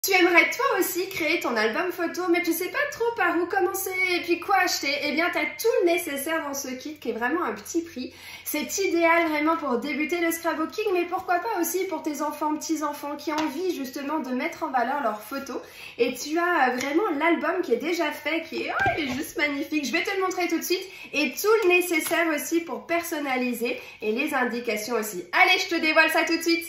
Tu aimerais toi aussi créer ton album photo, mais tu sais pas trop par où commencer et puis quoi acheter? Eh bien, tu as tout le nécessaire dans ce kit qui est vraiment un petit prix. C'est idéal vraiment pour débuter le scrapbooking, mais pourquoi pas aussi pour tes enfants, petits-enfants qui ont envie justement de mettre en valeur leurs photos. Et tu as vraiment l'album qui est déjà fait, il est juste magnifique. Je vais te le montrer tout de suite et tout le nécessaire aussi pour personnaliser et les indications aussi. Allez, je te dévoile ça tout de suite.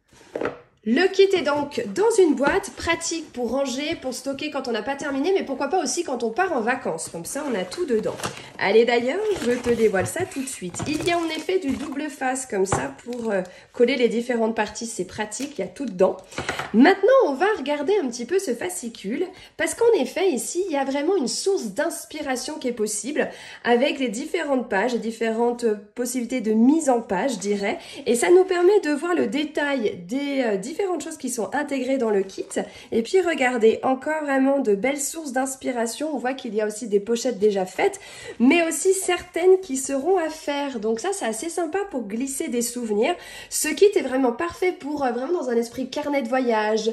Le kit est donc dans une boîte, pratique pour ranger, pour stocker quand on n'a pas terminé, mais pourquoi pas aussi quand on part en vacances. Comme ça, on a tout dedans. Allez, d'ailleurs, je te dévoile ça tout de suite. Il y a en effet du double face comme ça pour coller les différentes parties. C'est pratique, il y a tout dedans. Maintenant, on va regarder un petit peu ce fascicule parce qu'en effet, ici, il y a vraiment une source d'inspiration qui est possible avec les différentes pages, les différentes possibilités de mise en page, je dirais. Et ça nous permet de voir le détail des différentes choses qui sont intégrées dans le kit. Et puis regardez, encore vraiment de belles sources d'inspiration. On voit qu'il y a aussi des pochettes déjà faites, mais aussi certaines qui seront à faire. Donc ça, c'est assez sympa pour glisser des souvenirs. Ce kit est vraiment parfait pour vraiment dans un esprit carnet de voyage,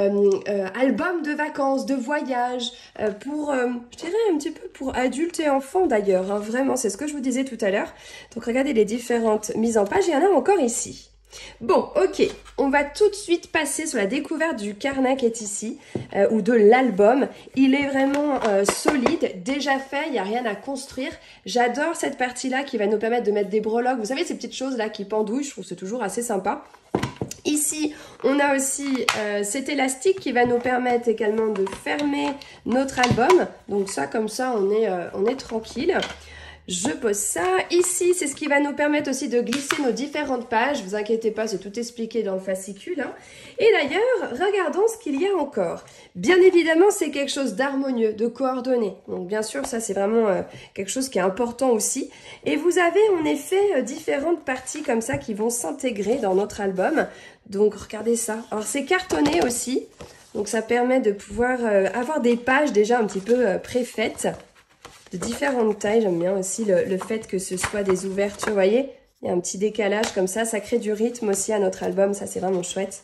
album de vacances, de voyage, pour, je dirais un petit peu pour adultes et enfants d'ailleurs. Hein, vraiment, c'est ce que je vous disais tout à l'heure. Donc regardez les différentes mises en page. Il y en a encore ici. Bon, ok, on va tout de suite passer sur la découverte du carnet qui est ici, ou de l'album. Il est vraiment solide, déjà fait, il n'y a rien à construire. J'adore cette partie-là qui va nous permettre de mettre des breloques. Vous savez, ces petites choses-là qui pendouillent, je trouve que c'est toujours assez sympa. Ici, on a aussi cet élastique qui va nous permettre également de fermer notre album. Donc ça, comme ça, on est tranquille. Je pose ça. Ici, c'est ce qui va nous permettre aussi de glisser nos différentes pages. Vous inquiétez pas, c'est tout expliqué dans le fascicule. Hein. Et d'ailleurs, regardons ce qu'il y a encore. Bien évidemment, c'est quelque chose d'harmonieux, de coordonné. Donc bien sûr, ça c'est vraiment quelque chose qui est important aussi. Et vous avez en effet différentes parties comme ça qui vont s'intégrer dans notre album. Donc regardez ça. Alors c'est cartonné aussi. Donc ça permet de pouvoir avoir des pages déjà un petit peu préfaites. De différentes tailles, j'aime bien aussi le fait que ce soit des ouvertures, vous voyez, il y a un petit décalage comme ça crée du rythme aussi à notre album, ça c'est vraiment chouette.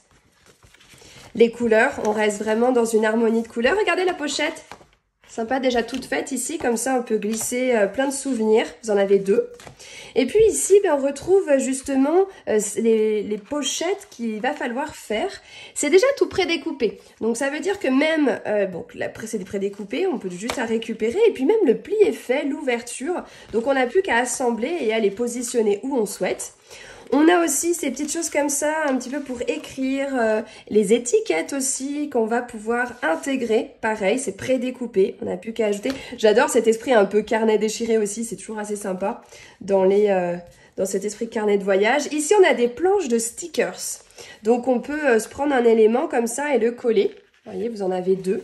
Les couleurs, on reste vraiment dans une harmonie de couleurs, regardez la pochette, sympa déjà toute faite ici, comme ça on peut glisser plein de souvenirs, vous en avez deux. Et puis ici, on retrouve justement les pochettes qu'il va falloir faire. C'est déjà tout prédécoupé. Donc ça veut dire que même, c'est prédécoupé, on peut juste à récupérer. Et puis même le pli est fait, l'ouverture. Donc on n'a plus qu'à assembler et à les positionner où on souhaite. On a aussi ces petites choses comme ça, un petit peu pour écrire, les étiquettes aussi qu'on va pouvoir intégrer. Pareil, c'est prédécoupé, on n'a plus qu'à ajouter. J'adore cet esprit un peu carnet déchiré aussi, c'est toujours assez sympa dans cet esprit carnet de voyage. Ici, on a des planches de stickers. Donc, on peut se prendre un élément comme ça et le coller. Vous voyez, vous en avez deux.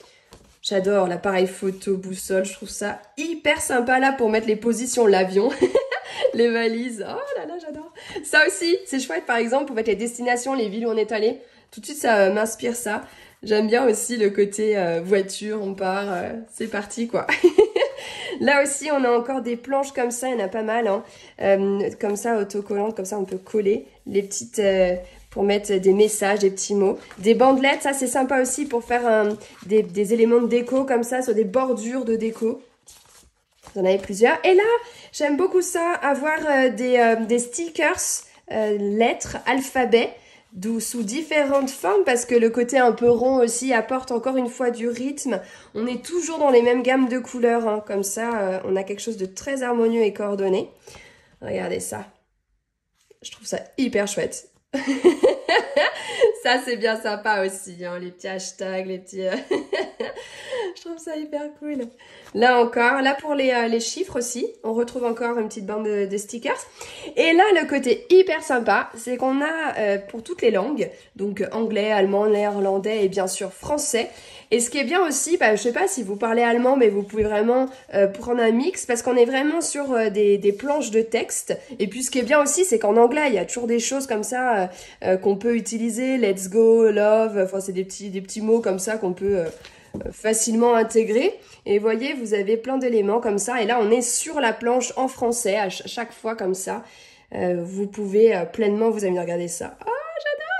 J'adore l'appareil photo boussole, je trouve ça hyper sympa là pour mettre les positions, l'avion. Les valises, oh là là, j'adore. Ça aussi, c'est chouette, par exemple, pour mettre les destinations, les villes où on est allé. Tout de suite, ça m'inspire ça. J'aime bien aussi le côté voiture, on part, c'est parti, quoi. Là aussi, on a encore des planches comme ça, il y en a pas mal, hein. Comme ça, autocollantes, comme ça, on peut coller les petites... pour mettre des messages, des petits mots. Des bandelettes, ça, c'est sympa aussi pour faire des éléments de déco, comme ça, sur des bordures de déco. Vous en avez plusieurs. Et là, j'aime beaucoup ça, avoir des stickers, lettres, alphabet, sous différentes formes, parce que le côté un peu rond aussi apporte encore une fois du rythme. On est toujours dans les mêmes gammes de couleurs, hein. Comme ça, on a quelque chose de très harmonieux et coordonné. Regardez ça. Je trouve ça hyper chouette. Ça, c'est bien sympa aussi, hein, les petits hashtags, les petits... Je trouve ça hyper cool. Là encore, là pour les chiffres aussi, on retrouve encore une petite bande de stickers. Et là, le côté hyper sympa, c'est qu'on a pour toutes les langues, donc anglais, allemand, néerlandais et bien sûr français. Et ce qui est bien aussi, je sais pas si vous parlez allemand, mais vous pouvez vraiment prendre un mix parce qu'on est vraiment sur des planches de texte. Et puis ce qui est bien aussi, c'est qu'en anglais, il y a toujours des choses comme ça qu'on peut utiliser, let's go, love, enfin c'est des petits mots comme ça qu'on peut facilement intégrer. Et vous voyez, vous avez plein d'éléments comme ça. Et là, on est sur la planche en français à chaque fois comme ça. Vous pouvez pleinement vous amuser. Regardez ça. Oh, j'adore! Je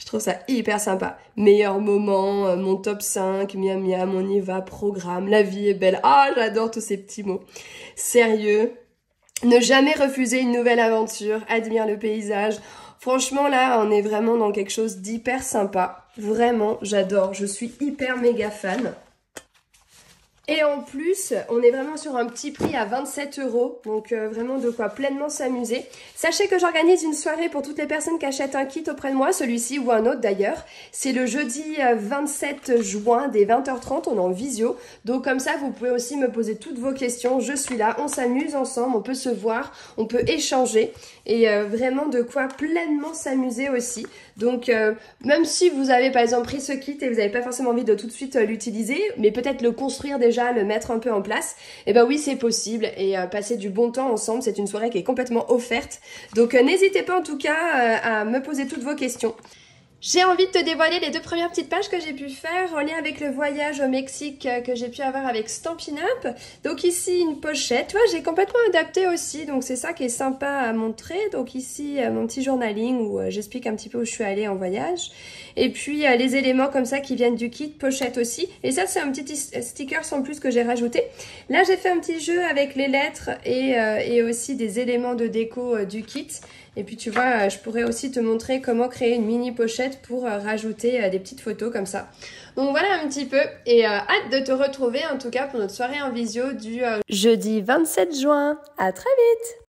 trouve ça hyper sympa. Meilleur moment, mon top 5, miam miam, on y va, programme, la vie est belle. Ah, j'adore tous ces petits mots. Sérieux, ne jamais refuser une nouvelle aventure, admire le paysage. Franchement, là, on est vraiment dans quelque chose d'hyper sympa. Vraiment, j'adore. Je suis hyper méga fan. Et en plus, on est vraiment sur un petit prix à 27 €, donc vraiment de quoi pleinement s'amuser. Sachez que j'organise une soirée pour toutes les personnes qui achètent un kit auprès de moi, celui-ci ou un autre d'ailleurs. C'est le jeudi 27 juin dès 20h30, on est en visio. Donc comme ça, vous pouvez aussi me poser toutes vos questions, je suis là, on s'amuse ensemble, on peut se voir, on peut échanger. Et vraiment de quoi pleinement s'amuser aussi. Donc même si vous avez par exemple pris ce kit et vous n'avez pas forcément envie de tout de suite l'utiliser, mais peut-être le construire déjà, le mettre un peu en place, et ben oui c'est possible et passer du bon temps ensemble, c'est une soirée qui est complètement offerte. Donc n'hésitez pas en tout cas à me poser toutes vos questions. J'ai envie de te dévoiler les 2 premières petites pages que j'ai pu faire en lien avec le voyage au Mexique que j'ai pu avoir avec Stampin' Up. Donc ici une pochette, tu vois, j'ai complètement adapté aussi, donc c'est ça qui est sympa à montrer. Donc ici mon petit journaling où j'explique un petit peu où je suis allée en voyage. Et puis les éléments comme ça qui viennent du kit, pochette aussi. Et ça c'est un petit sticker en plus que j'ai rajouté. Là j'ai fait un petit jeu avec les lettres et aussi des éléments de déco du kit. Et puis tu vois, je pourrais aussi te montrer comment créer une mini pochette pour rajouter des petites photos comme ça. Donc voilà un petit peu et hâte de te retrouver en tout cas pour notre soirée en visio du jeudi 27 juin. À très vite!